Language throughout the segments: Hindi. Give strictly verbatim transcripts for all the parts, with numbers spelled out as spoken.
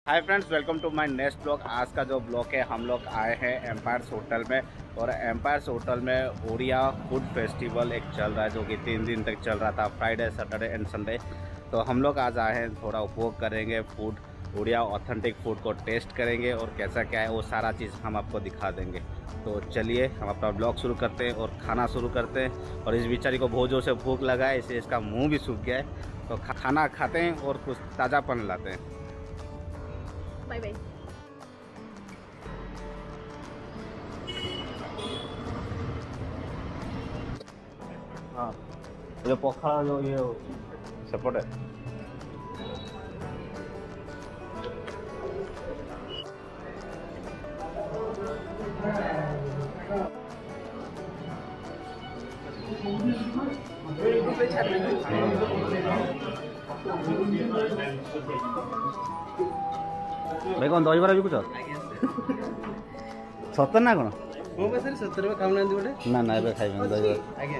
Hi friends, welcome to my next blog. आज का जो ब्लॉग है, हम लोग आए हैं एम्पायर्स होटल में और एम्पायर्स होटल में ओडिया फूड फेस्टिवल एक चल रहा है जो कि तीन दिन तक चल रहा था, फ्राइडे सैटरडे एंड संडे। तो हम लोग आज आए हैं, थोड़ा उपभोग करेंगे, फूड ओडिया ऑथेंटिक फूड को टेस्ट करेंगे और कैसा क्या है वो सारा चीज़ हम आपको दिखा देंगे। तो चलिए हम अपना ब्लॉग शुरू करते हैं और खाना शुरू करते हैं। और इस बेचारी को बहुत जोर से भूख लगा है, इसलिए इसका मुँह भी सूख गया है। तो खाना खाते हैं और कुछ ताज़ापन लाते हैं। Bye bye. हाँ, ये पखाड़ा जो ये सपोर्ट है। भाई कौन दही बरा बिकुच सतर ना कौन सतर खाऊना गोटे ना ना ए खाइबे दही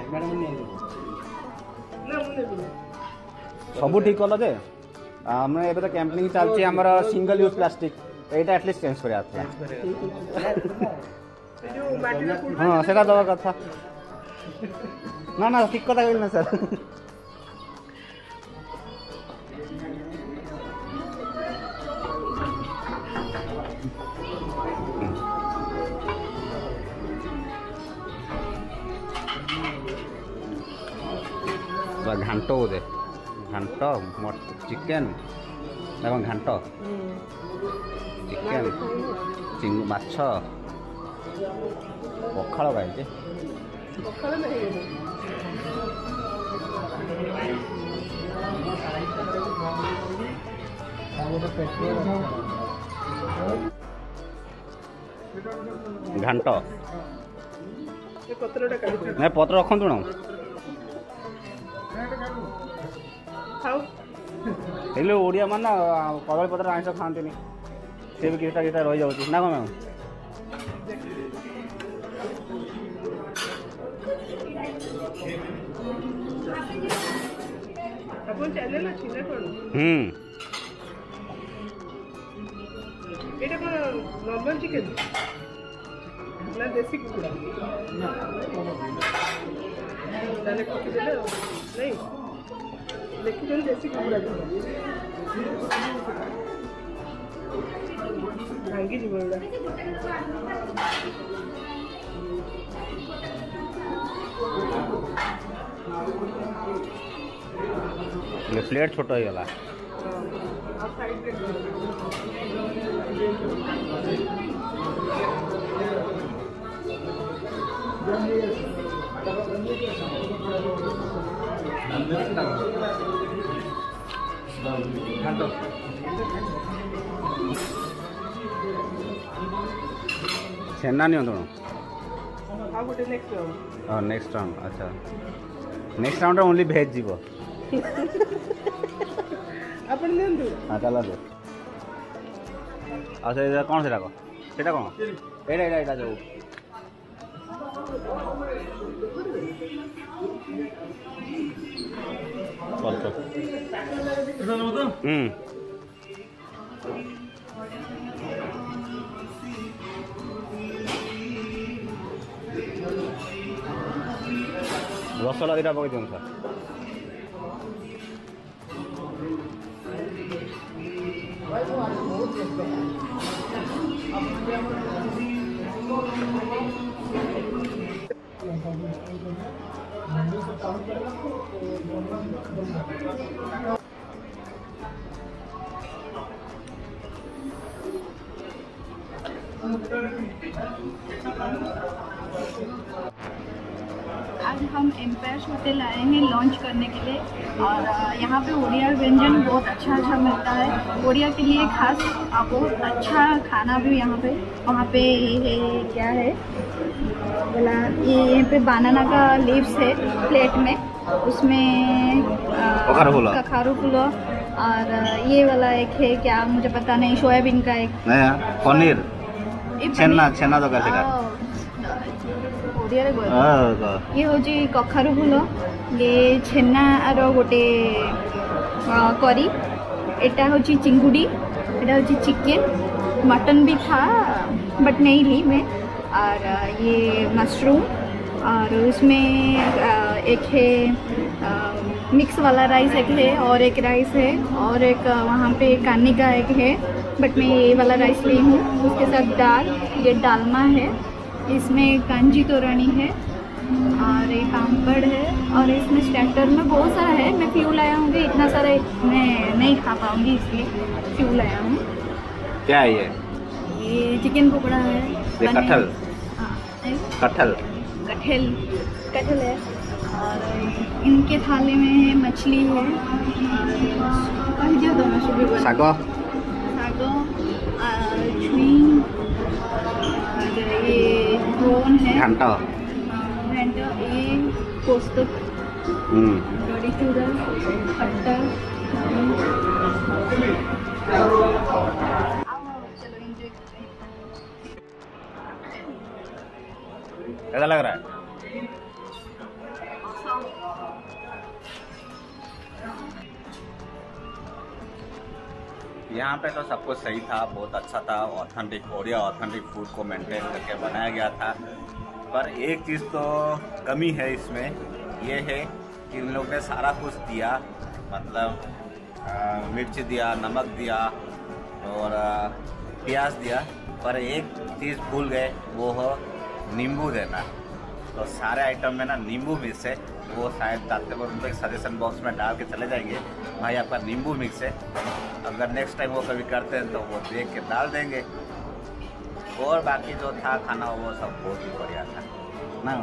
सब ठीक कल जे आम एबे तो कैंपिंग चलछि हमर सिंगल यूज प्लास्टिक एटा एटलिस्ट चेंज करिया था। हां सेटा दवा कथा ना ना ठीक कथा कहल ना सर। घाट बोधे घाट चिकेन एवं घाट चिकेन चिंग माछ पखाड़ खाई घाट पत्र रखु ना हेलो ओडिया मान कदली पत्र आइस खाती सी भी किटा किटा रही जाऊँ ना कौन हम्म नॉर्मल चिकन ना देसी कुकुड़ा नहीं लेकिन देसी कुकुड़ा भांगी जीव प्लेट छोट हो गला छेना नहीं होता नेक्स्ट राउंड। अच्छा नेक्स्ट राउंड ओनली भेज जीव अपन लेंदु हां चला दे। अच्छा ये कौन सेटा को सेटा कौन एडा एडा एडा जो हम्म रसगोल्ला दुटा पकड़ दियो सर। आज हम एम्पायर्स होटल आए हैं लॉन्च करने के लिए और यहाँ पे ओडिया व्यंजन बहुत अच्छा अच्छा मिलता है। ओडिया के लिए खास बहुत अच्छा खाना भी यहाँ पे वहाँ पे ये क्या है बोला ये यहाँ पे बनाना का लीव्स है प्लेट में, उसमें कखारू फूलो और ये वाला एक है क्या मुझे पता नहीं, सोयाबीन का एक पनीर छेना छेना तो कैसे का ये हूँ कखारू फूल ये छेना रो गोटे करी एटा हूँ चिंगुड़ी এটা হচ্ছে चिकन, मटन भी था बट नहीं ली मैं, और ये मशरूम, और उसमें एक है मिक्स वाला राइस एक है, और एक राइस है, और एक वहाँ पे कानी का एक है, बट मैं ये वाला राइस ली हूँ। उसके साथ दाल, ये डालमा है, इसमें कांजी तोरानी है, और ये पापड़ है, और इसमें स्टार्टर में बहुत सारा है। मैं फ्यू लाया हूँ, इतना सारा मैं नहीं खा पाऊँगी इसलिए फ्यू लाया हूँ। क्या है ये? ये चिकन पकौड़ा है, ये कटहल, हाँ कटहल कटहल कटहल है, और इनके थाली में है मछली है, और जो दोनों सुबह सागो सागो, छुई, और ये प्रोन है, घंटा, घंटा, ये पोस्तक, हम्म बड़ी चूड़ा, खट्टा। चलो एंजॉय करते हैं। कैसा लग रहा है? यहाँ पे तो सब कुछ सही था, बहुत अच्छा था, ऑथेंटिक ओडिया ऑथेंटिक फूड को मेंटेन करके बनाया गया था। पर एक चीज़ तो कमी है इसमें, ये है कि इन लोग ने सारा कुछ दिया, मतलब आ, मिर्च दिया, नमक दिया और प्याज दिया, पर एक चीज़ भूल गए, वो हो नींबू देना। तो सारे आइटम में ना नींबू मिक्स है, वो शायद दाते को उनको एक सजेशन बॉक्स में डाल के चले जाएंगे, भाई आपका नींबू मिक्स है, अगर नेक्स्ट टाइम वो कभी करते हैं तो वो देख के डाल देंगे। और बाकी जो था खाना वो सब बहुत ही बढ़िया था ना।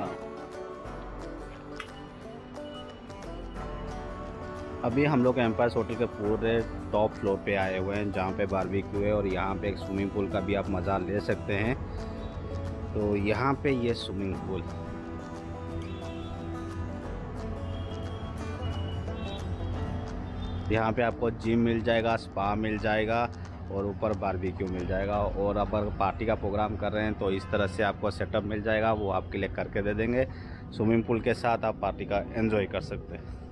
अभी हम लोग एम्पायर होटल के पूरे टॉप फ्लोर पे आए हुए हैं, जहाँ पे बारबेक्यू है, और यहाँ पे एक स्विमिंग पूल का भी आप मज़ा ले सकते हैं। तो यहाँ पे ये स्विमिंग पूल, यहाँ पे आपको जिम मिल जाएगा, स्पा मिल जाएगा, और ऊपर बारबेक्यू मिल जाएगा। और अगर पार्टी का प्रोग्राम कर रहे हैं तो इस तरह से आपको सेटअप मिल जाएगा, वो आपके लिए करके दे देंगे। स्विमिंग पूल के साथ आप पार्टी का एंजॉय कर सकते हैं।